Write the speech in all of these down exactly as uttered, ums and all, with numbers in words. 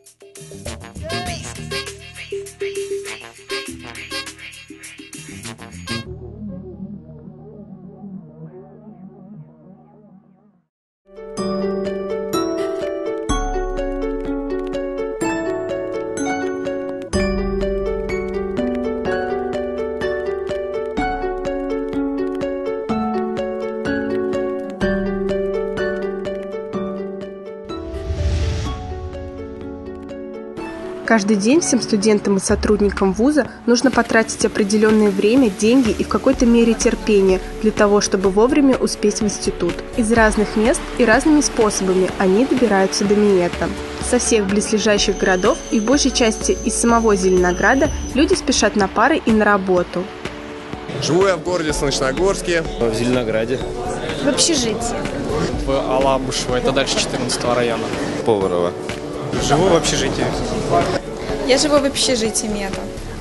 Каждый день всем студентам и сотрудникам вуза нужно потратить определенное время, деньги и в какой-то мере терпение для того, чтобы вовремя успеть в институт. Из разных мест и разными способами они добираются до Миэта. Со всех близлежащих городов и в большей части из самого Зеленограда люди спешат на пары и на работу. Живу я в городе Солнечногорске. В Зеленограде. В общежитии. В Алабушево, это дальше четырнадцатого района. Поварова. Живу в общежитии. Я живу в общежитии Миэта.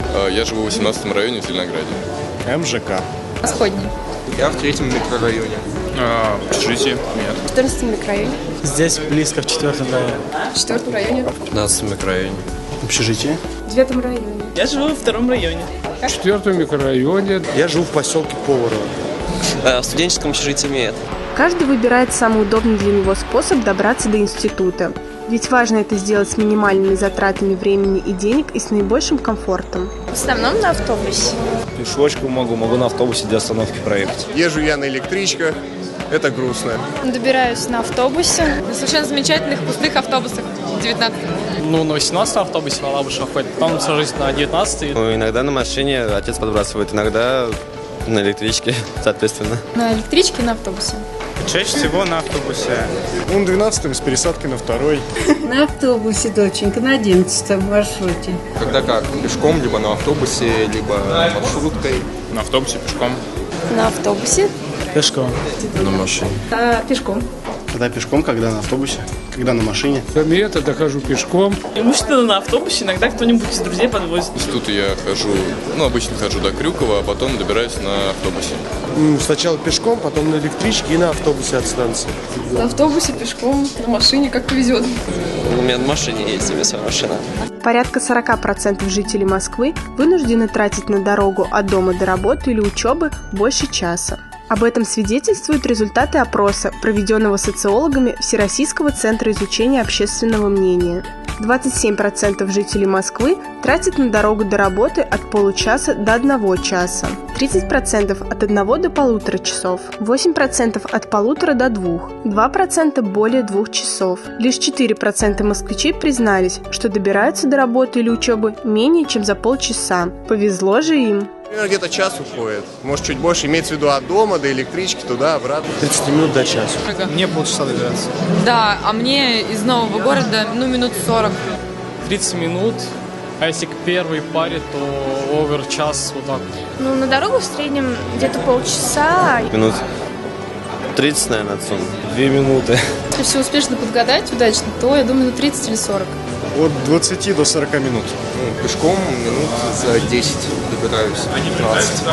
Я живу в восемнадцатом районе в Зеленограде. МЖК. Восходний. Я в третьем микрорайоне. А, в общежитии нет. В четырнадцатом микрорайоне. Здесь близко, в четвертом районе. В четвертом районе. В пятнадцатом микрорайоне. Общежитие. В девятом районе. Я живу во втором районе. В четвертом микрорайоне. Я живу в поселке Поварова. В студенческом общежитии Миэта. Каждый выбирает самый удобный для него способ добраться до института. Ведь важно это сделать с минимальными затратами времени и денег и с наибольшим комфортом. В основном на автобусе. Пешочком могу, могу на автобусе до остановки проехать. Езжу я на электричках. Это грустно. Добираюсь на автобусе. На совершенно замечательных пустых автобусах. девятнадцатом. Ну, на восемнадцатом автобусе в Алабушево ходит, потом сажусь на девятнадцатый. Ну, иногда на машине отец подбрасывает, иногда на электричке, соответственно. На электричке и на автобусе. Чаще всего на автобусе. Он двенадцатым с пересадкой на второй. На автобусе, доченька, на одиннадцатом маршруте. Когда как? Пешком, либо на автобусе, либо маршруткой. На автобусе, пешком. На автобусе. Пешком. На машине. А, пешком. Когда пешком, когда на автобусе, когда на машине. До Миэта дохожу пешком. Преимущественно на автобусе, иногда кто-нибудь из друзей подвозит. В институт я хожу, ну, обычно хожу до Крюкова, а потом добираюсь на автобусе. Сначала пешком, потом на электричке и на автобусе от станции. На автобусе, пешком, на машине, как повезет. У меня на машине есть себе своя машина. Порядка сорок процентов жителей Москвы вынуждены тратить на дорогу от дома до работы или учебы больше часа. Об этом свидетельствуют результаты опроса, проведенного социологами Всероссийского центра изучения общественного мнения. двадцать семь процентов жителей Москвы тратят на дорогу до работы от получаса до одного часа, тридцать процентов от одного до полутора часов, восемь процентов от полутора до двух, два процента более двух часов. Лишь четыре процента москвичей признались, что добираются до работы или учебы менее чем за полчаса. Повезло же им. Где-то час уходит. Может, чуть больше. Имеется в виду от дома до электрички, туда, обратно. тридцать минут до часа. Мне полчаса добираться. Да, а мне из нового города, ну, минут сорок. тридцать минут. А если к первой паре, то овер час вот так. Ну, на дорогу в среднем где-то полчаса. Минут тридцать, наверное, отсюда. Две минуты. Если все успешно подгадать удачно, то, я думаю, тридцать или сорок. От двадцати до сорока минут. Ну, пешком минут за десять добираюсь. пятнадцать.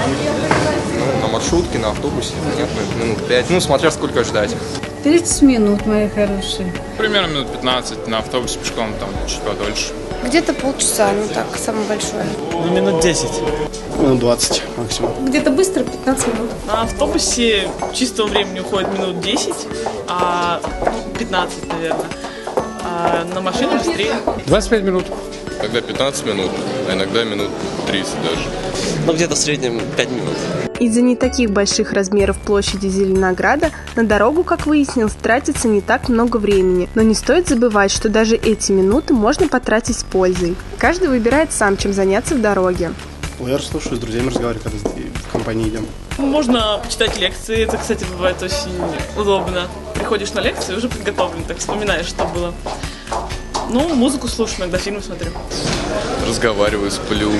Ну, на маршрутке, на автобусе. Нет, минут пять. Ну, смотря сколько ждать. тридцать минут, мои хорошие. Примерно минут пятнадцать, на автобусе пешком там чуть подольше. Где-то полчаса, ну так, самое большое. Ну, минут десять. Ну, двадцать максимум. Где-то быстро, пятнадцать минут. На автобусе чистого времени уходит минут десять, а пятнадцать, наверное. А на машине быстрее. двадцать пять минут. Иногда пятнадцать минут, а иногда минут тридцать даже. Ну, где-то в среднем пять минут. Из-за не таких больших размеров площади Зеленограда на дорогу, как выяснилось, тратится не так много времени. Но не стоит забывать, что даже эти минуты можно потратить с пользой. Каждый выбирает сам, чем заняться в дороге. Я слушаю, с друзьями разговариваю, когда в компании идем. Можно почитать лекции, это, кстати, бывает очень удобно. Приходишь на лекцию, уже подготовлен, так вспоминаешь, что было. Ну, музыку слушаю, иногда фильмы смотрю. Разговариваю, сплю,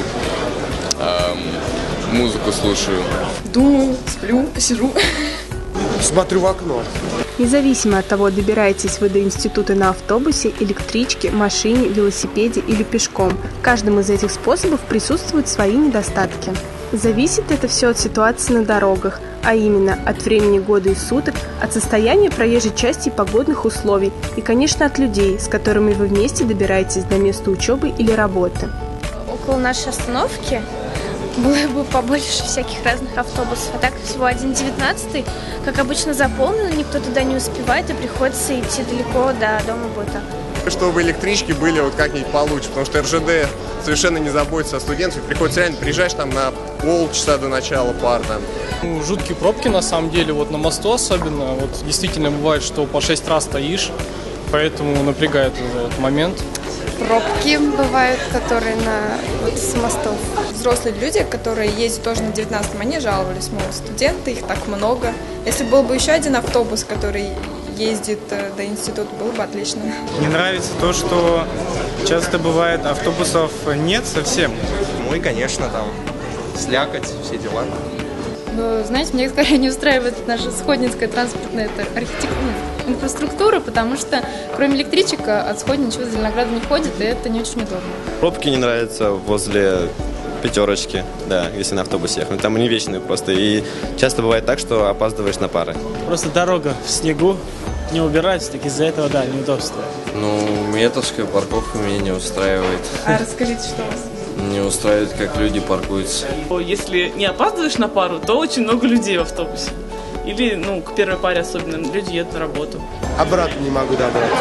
эм, музыку слушаю. Думаю, сплю, сижу. Смотрю в окно. Независимо от того, добираетесь вы до института на автобусе, электричке, машине, велосипеде или пешком, в каждом из этих способов присутствуют свои недостатки. Зависит это все от ситуации на дорогах, а именно от времени года и суток, от состояния проезжей части и погодных условий, и, конечно, от людей, с которыми вы вместе добираетесь до места учебы или работы. Около нашей остановки было бы побольше всяких разных автобусов, а так всего один девятнадцатый, как обычно, заполнен, никто туда не успевает и приходится идти далеко до дома быта. Чтобы электрички были вот как-нибудь получше, потому что эр жэ дэ совершенно не заботится о студентах, приходится реально приезжаешь там на полчаса до начала пар. Там. Ну, жуткие пробки на самом деле, вот на мосту особенно, вот действительно бывает, что по шесть раз стоишь, поэтому напрягает уже этот момент. Пробки бывают, которые на вот, с мостов. Взрослые люди, которые ездят тоже на девятнадцатом, они жаловались, мол, студенты, их так много. Если был бы еще один автобус, который ездит до института, было бы отлично. Мне нравится то, что часто бывает автобусов нет совсем. Ну и, конечно, там слякоть, все дела. Ну, знаете, мне скорее не устраивает наша сходнинская транспортная архитектура, инфраструктура, потому что кроме электричек от Сходни ничего за Зеленограда не ходит, и это не очень удобно. Пробки не нравятся возле пятерочки, да, если на автобусе ехать. Там они вечные просто, и часто бывает так, что опаздываешь на пары. Просто дорога в снегу, не убирается, так из-за этого, да, неудобства. Ну, метовская парковка меня не устраивает. А расскажите, что у вас? Не устраивает, как люди паркуются. Если не опаздываешь на пару, то очень много людей в автобусе. Или, ну, к первой паре особенно, люди едут на работу. Обратно не могу добраться.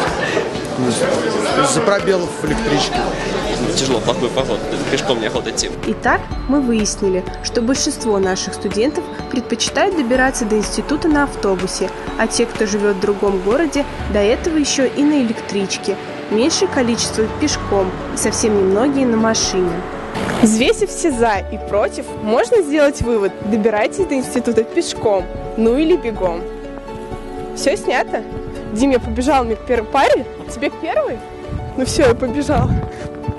Из-за пробелов в электричке. Тяжело, плохой поход, пешком неохота идти. Итак, мы выяснили, что большинство наших студентов предпочитают добираться до института на автобусе, а те, кто живет в другом городе, до этого еще и на электричке. Меньшее количество пешком и совсем немногие на машине. Взвесив все «за» и «против», можно сделать вывод: добирайтесь до института пешком, ну или бегом. Все снято? Дим, я побежала мне к первой паре, тебе к первой? Ну все, я побежала.